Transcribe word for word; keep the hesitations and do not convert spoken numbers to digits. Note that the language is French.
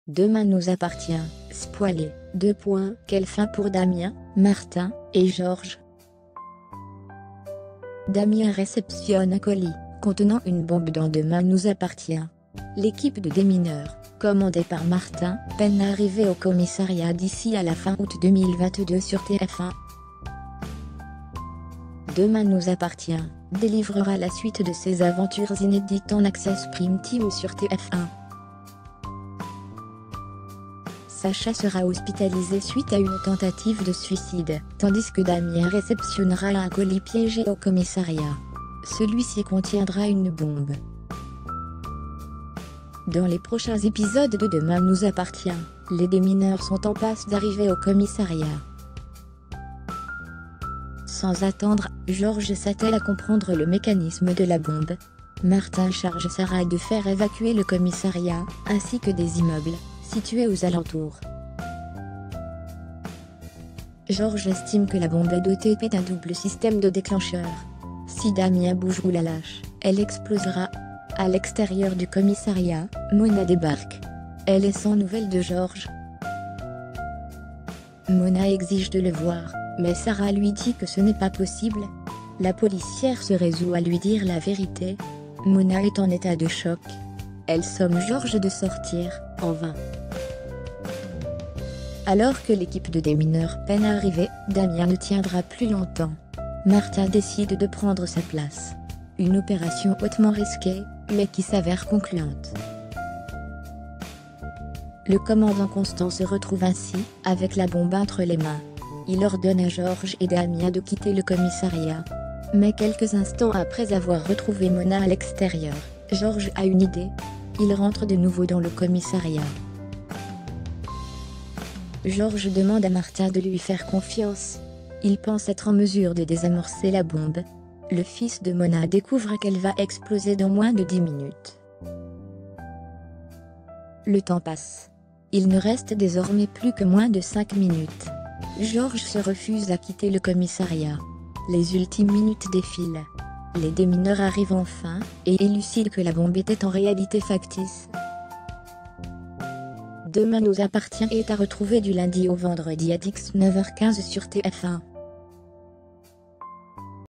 Demain nous appartient, spoilé, deux points. Quelle fin pour Damien, Martin et Georges. Damien réceptionne un colis contenant une bombe dans Demain nous appartient. L'équipe de démineurs, commandée par Martin, peine à arriver au commissariat d'ici à la fin août deux mille vingt-deux sur T F un. Demain nous appartient délivrera la suite de ses aventures inédites en Access Prime Team sur T F un. Sacha sera hospitalisé suite à une tentative de suicide, tandis que Damien réceptionnera un colis piégé au commissariat. Celui-ci contiendra une bombe. Dans les prochains épisodes de Demain nous appartient, les démineurs sont en passe d'arriver au commissariat. Sans attendre, Georges s'attelle à comprendre le mécanisme de la bombe. Martin charge Sarah de faire évacuer le commissariat, ainsi que des immeubles situés aux alentours. Georges estime que la bombe est dotée d'un double système de déclencheur. Si Damien bouge ou la lâche, elle explosera. À l'extérieur du commissariat, Mona débarque. Elle est sans nouvelles de Georges. Mona exige de le voir, mais Sarah lui dit que ce n'est pas possible. La policière se résout à lui dire la vérité. Mona est en état de choc. Elle somme Georges de sortir, en vain. Alors que l'équipe de démineurs peine à arriver, Damien ne tiendra plus longtemps. Martin décide de prendre sa place. Une opération hautement risquée, mais qui s'avère concluante. Le commandant Constant se retrouve ainsi, avec la bombe entre les mains. Il ordonne à Georges et Damien de quitter le commissariat. Mais quelques instants après avoir retrouvé Mona à l'extérieur, Georges a une idée. Il rentre de nouveau dans le commissariat. Georges demande à Martin de lui faire confiance. Il pense être en mesure de désamorcer la bombe. Le fils de Mona découvre qu'elle va exploser dans moins de dix minutes. Le temps passe. Il ne reste désormais plus que moins de cinq minutes. Georges se refuse à quitter le commissariat. Les ultimes minutes défilent. Les démineurs arrivent enfin, et élucident que la bombe était en réalité factice. Demain nous appartient est à retrouver du lundi au vendredi à dix-neuf heures quinze sur T F un.